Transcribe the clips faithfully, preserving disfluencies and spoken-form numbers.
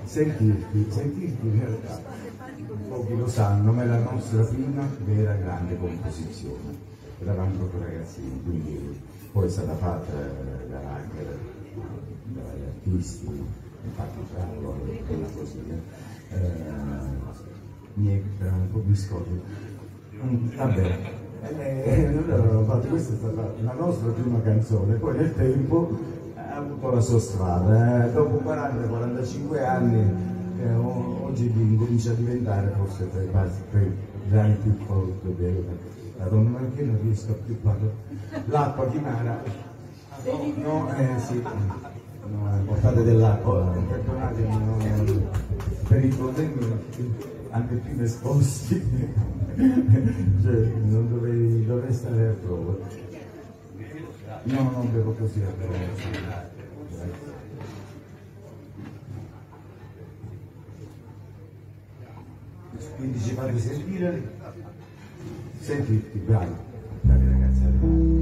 sentirti, sentirti in realtà, pochi lo sanno, ma è la nostra prima vera grande composizione. Eravamo proprio ragazzini, quindi poi è stata fatta da, anche dagli artisti, infatti bravo, quella così, eh, niente, un po' biscotti. Vabbè, eh, noi avevamo fatto, questa è stata la nostra prima canzone, poi nel tempo ha avuto la sua strada, eh. Dopo quaranta quarantacinque anni eh, oggi incomincia a diventare forse tra i, tra i brani più forti della donna, ma che non riesco a più parlare. L'acqua di Mara, no, eh sì, no, portate dell'acqua, perdonatemi, no, per i problemi anche più esposti, cioè non dovrei, dovrei stare a prova. No, non bevo così a prova. Quindi ci fate sentire, sentiti, bravi, bravi ragazzi.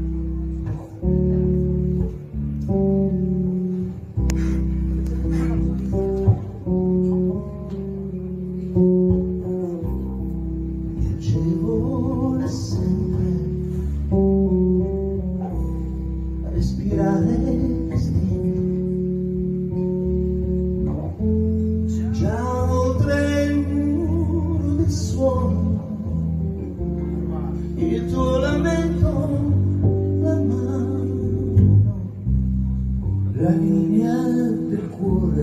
Il tuo lamento, la mano, la linea del cuore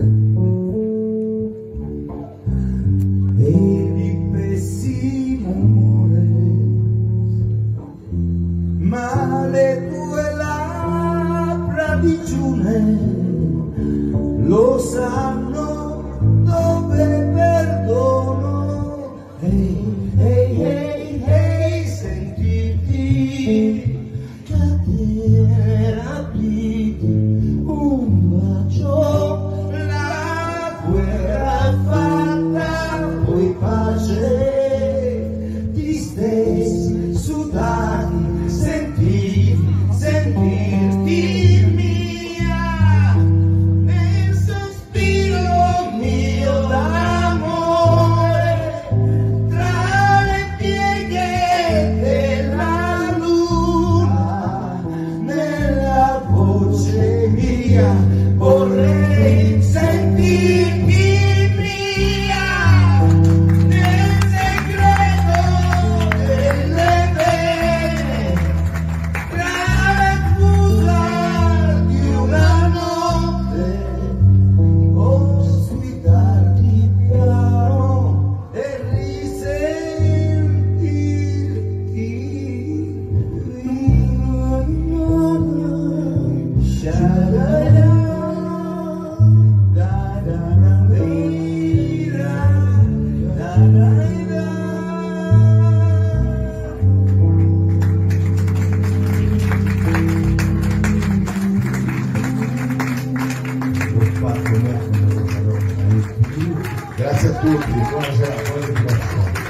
e il pessimo amore, ma le tue labbra digiune lo sanno dove perdono. Ehi, ehi, ehi, ehi, sentirti cadere a piedi, un bacio, la guerra è fatta, poi pace, ti stessi sudati, sentirti, sentirti mia, nel sospiro mio d'amore. Vorrei sentirti mia nel segreto delle vene, tra le fusa di una notte, posso guidarti piano e risentirti. Grazie a tutti, buonasera, buona